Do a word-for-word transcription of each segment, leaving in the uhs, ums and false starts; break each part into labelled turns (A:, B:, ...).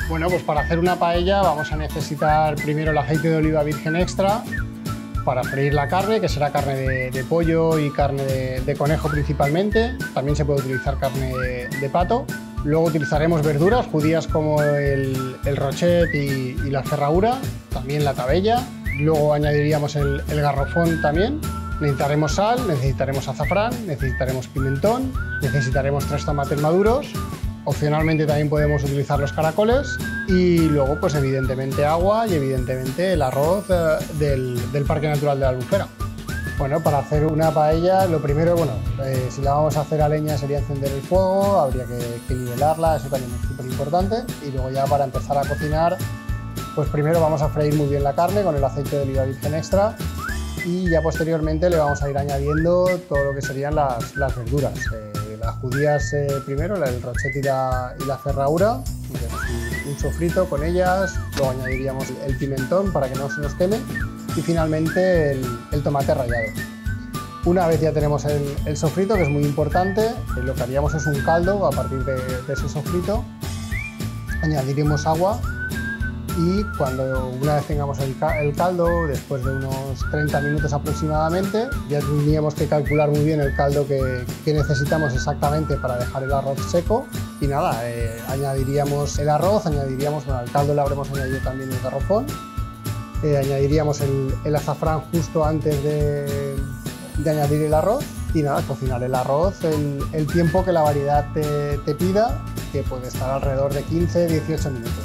A: Bueno, pues para hacer una paella vamos a necesitar primero el aceite de oliva virgen extra para freír la carne, que será carne de, de pollo y carne de, de conejo principalmente. También se puede utilizar carne de, de pato. Luego utilizaremos verduras, judías como el, el rochet y, y la ferradura, también la tabella. Luego añadiríamos el, el garrofón también. Necesitaremos sal, necesitaremos azafrán, necesitaremos pimentón, necesitaremos tres tomates maduros. Opcionalmente también podemos utilizar los caracoles y luego pues evidentemente agua y evidentemente el arroz eh, del, del Parque Natural de la Albufera. Bueno, para hacer una paella lo primero, bueno, eh, si la vamos a hacer a leña sería encender el fuego, habría que, que nivelarla, eso también es súper importante. Y luego ya para empezar a cocinar, pues primero vamos a freír muy bien la carne con el aceite de oliva virgen extra y ya posteriormente le vamos a ir añadiendo todo lo que serían las, las verduras. Eh, las judías eh, primero, el rochet y la, y la ferradura, un sofrito con ellas, luego añadiríamos el pimentón para que no se nos queme y finalmente el, el tomate rallado. Una vez ya tenemos el, el sofrito, que es muy importante, eh, lo que haríamos es un caldo a partir de, de ese sofrito, añadiremos agua y cuando una vez tengamos el, el caldo, después de unos treinta minutos aproximadamente, ya tendríamos que calcular muy bien el caldo que, que necesitamos exactamente para dejar el arroz seco y nada, eh, añadiríamos el arroz, añadiríamos, bueno, al caldo le habremos añadido también el garrofón, eh, añadiríamos el, el azafrán justo antes de, de añadir el arroz y nada, cocinar el arroz el, el tiempo que la variedad te, te pida, que puede estar alrededor de quince a dieciocho minutos.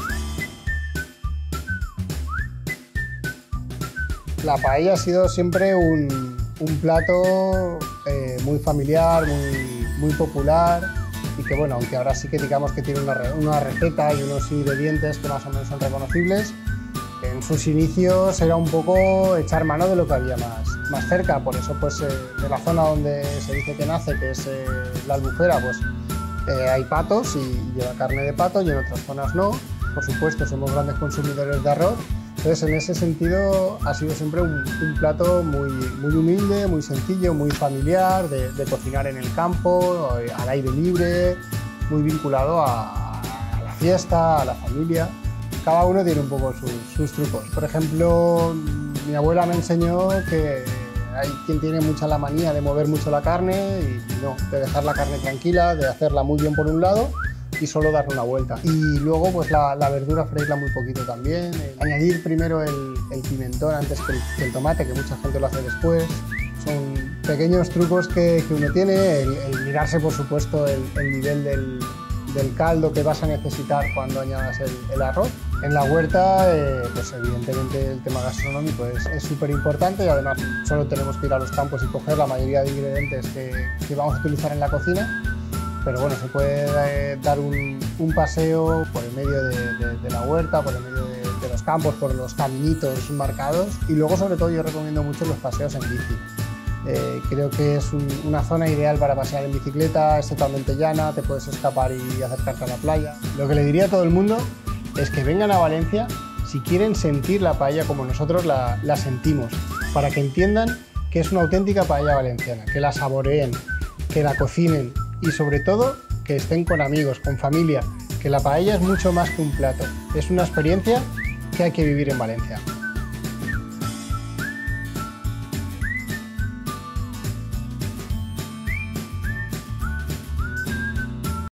A: La paella ha sido siempre un, un plato eh, muy familiar, muy, muy popular y que bueno, aunque ahora sí que digamos que tiene una, una receta y unos ingredientes que más o menos son reconocibles, en sus inicios era un poco echar mano de lo que había más, más cerca, por eso pues eh, de la zona donde se dice que nace, que es eh, la Albufera, pues eh, hay patos y lleva carne de pato y en otras zonas no. Por supuesto somos grandes consumidores de arroz. Entonces, en ese sentido, ha sido siempre un, un plato muy, muy humilde, muy sencillo, muy familiar, de, de cocinar en el campo, al aire libre, muy vinculado a, a la fiesta, a la familia. Cada uno tiene un poco sus, sus trucos. Por ejemplo, mi abuela me enseñó que hay quien tiene mucha la manía de mover mucho la carne y, y no, de dejar la carne tranquila, de hacerla muy bien por un lado y solo darle una vuelta. Y luego pues la, la verdura freírla muy poquito también. Eh, añadir primero el, el pimentón antes que el, que el tomate, que mucha gente lo hace después. Son pequeños trucos que, que uno tiene, el, el mirarse por supuesto el, el nivel del, del caldo que vas a necesitar cuando añadas el, el arroz. En la huerta, eh, pues evidentemente el tema gastronómico es súper importante y además solo tenemos que ir a los campos y coger la mayoría de ingredientes que, que vamos a utilizar en la cocina. Pero bueno, se puede eh, dar un, un paseo por el medio de, de, de la huerta, por el medio de, de los campos, por los caminitos marcados y luego sobre todo yo recomiendo mucho los paseos en bici. Eh, creo que es un, una zona ideal para pasear en bicicleta, es totalmente llana, te puedes escapar y acercarte a la playa. Lo que le diría a todo el mundo es que vengan a Valencia si quieren sentir la paella como nosotros la, la sentimos, para que entiendan que es una auténtica paella valenciana, que la saboreen, que la cocinen y sobre todo que estén con amigos, con familia, que la paella es mucho más que un plato, es una experiencia que hay que vivir en Valencia.